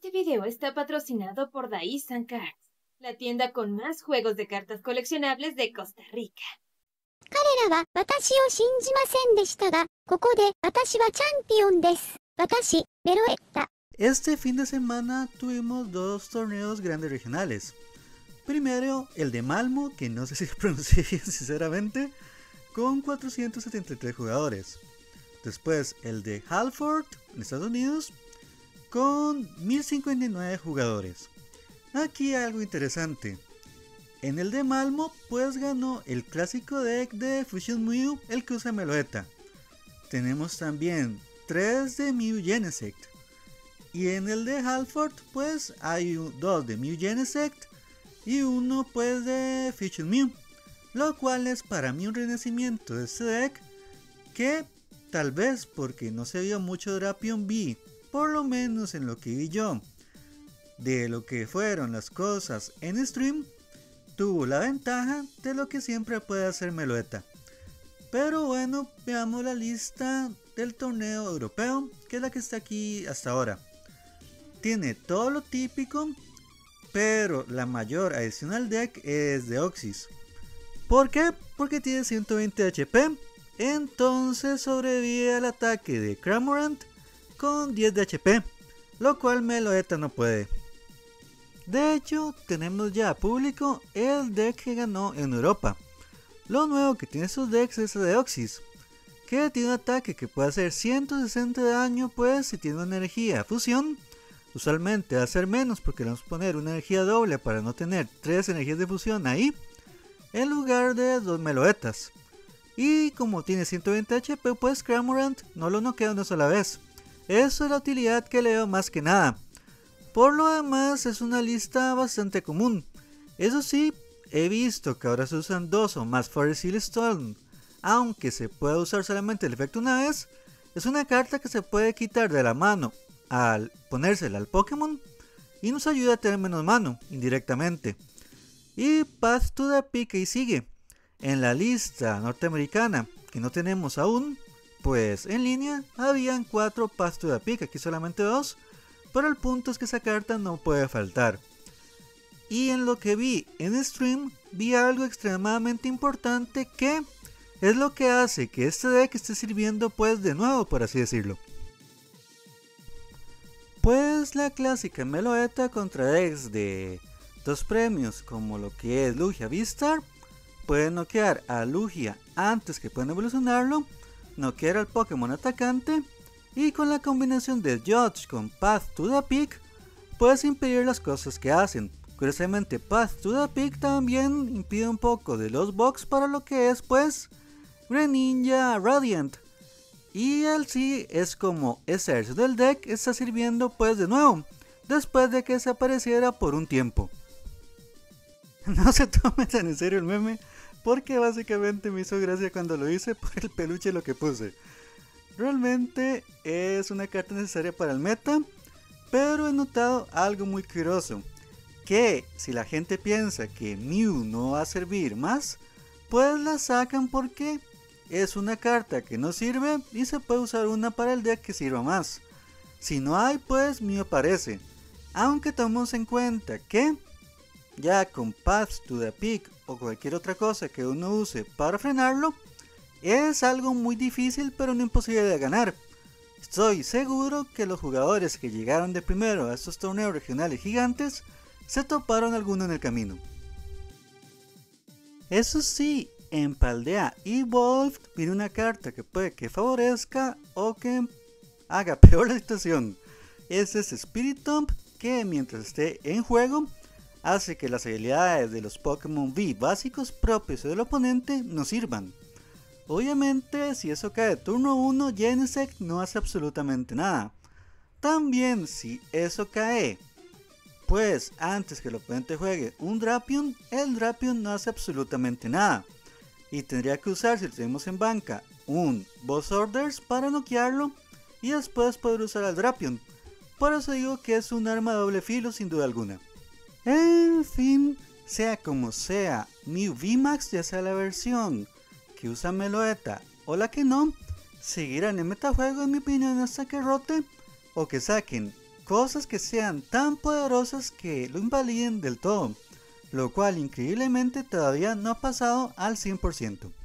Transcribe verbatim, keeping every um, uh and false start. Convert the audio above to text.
Este video está patrocinado por Daisan Cards, la tienda con más juegos de cartas coleccionables de Costa Rica. 彼らは私を信じませんでしたが、ここで私はチャンピオンです。私、メロエッタ。 Este fin de semana tuvimos dos torneos grandes regionales. Primero, el de Malmo, que no sé si pronuncié bien sinceramente, con cuatrocientos setenta y tres jugadores. Después, el de Halford, en Estados Unidos, con mil cincuenta y nueve jugadores. Aquí hay algo interesante. En el de Malmo, pues ganó el clásico deck de Fusion Mew, el que usa Meloetta. Tenemos también tres de Mew Genesect. Y en el de Halford, pues hay dos de Mew Genesect y uno pues de Fusion Mew. Lo cual es para mí un renacimiento de este deck que tal vez porque no se vio mucho Drapion V, por lo menos en lo que vi yo, de lo que fueron las cosas en stream, tuvo la ventaja de lo que siempre puede hacer Meloetta. Pero bueno, veamos la lista del torneo europeo, que es la que está aquí hasta ahora. Tiene todo lo típico, pero la mayor adicional deck es de Oxys. ¿Por qué? Porque tiene ciento veinte H P, entonces sobrevive al ataque de Cramorant con diez de H P, lo cual Meloetta no puede. De hecho, tenemos ya público el deck que ganó en Europa. Lo nuevo que tiene estos decks es el de Oxys, que tiene un ataque que puede hacer ciento sesenta de daño, pues si tiene una energía fusión. Usualmente va a ser menos porque le vamos a poner una energía doble para no tener tres energías de fusión ahí, en lugar de dos Meloettas. Y como tiene ciento veinte H P, pues Cramorant no lo noquea una sola vez. Eso es la utilidad que le veo más que nada. Por lo demás es una lista bastante común. Eso sí, he visto que ahora se usan dos o más Forest Seal Stone. Aunque se puede usar solamente el efecto una vez, es una carta que se puede quitar de la mano al ponérsela al Pokémon y nos ayuda a tener menos mano indirectamente. Y Path to the Peak ahí sigue. En la lista norteamericana que no tenemos aún, pues en línea habían cuatro Path to the Peak, aquí solamente dos, pero el punto es que esa carta no puede faltar. Y en lo que vi en stream, vi algo extremadamente importante que es lo que hace que este deck esté sirviendo pues de nuevo, por así decirlo. Pues la clásica Meloetta contra decks de dos premios como lo que es Lugia V-Star, puede noquear a Lugia antes que puedan evolucionarlo, noquear al Pokémon atacante, y con la combinación de Judge con Path to the Peak puedes impedir las cosas que hacen. Curiosamente, Path to the Peak también impide un poco de los box para lo que es pues Greninja Radiant. Y el sí es como ese tercio del deck está sirviendo pues de nuevo, después de que desapareciera por un tiempo. No se tome tan en serio el meme, porque básicamente me hizo gracia cuando lo hice por el peluche lo que puse. Realmente es una carta necesaria para el meta, pero he notado algo muy curioso, que si la gente piensa que Mew no va a servir más, pues la sacan porque es una carta que no sirve y se puede usar una para el deck que sirva más. Si no hay, pues Mew aparece, aunque tomemos en cuenta que ya con Path to the Peak o cualquier otra cosa que uno use para frenarlo, es algo muy difícil pero no imposible de ganar. Estoy seguro que los jugadores que llegaron de primero a estos torneos regionales gigantes se toparon alguno en el camino. Eso sí, en Paldea Evolved viene una carta que puede que favorezca o que haga peor la situación. Este es Spiritomb, que mientras esté en juego hace que las habilidades de los Pokémon V básicos propios del oponente no sirvan. Obviamente si eso cae de turno uno, Genesect no hace absolutamente nada. También si eso cae pues antes que el oponente juegue un Drapion, el Drapion no hace absolutamente nada. Y tendría que usar, si lo tenemos en banca, un Boss Orders para noquearlo y después poder usar al Drapion. Por eso digo que es un arma de doble filo sin duda alguna. En fin, sea como sea, Mew V MAX, ya sea la versión que usa Meloetta o la que no, seguirá en el metajuego en mi opinión hasta que rote o que saquen cosas que sean tan poderosas que lo invaliden del todo, lo cual increíblemente todavía no ha pasado al cien por ciento.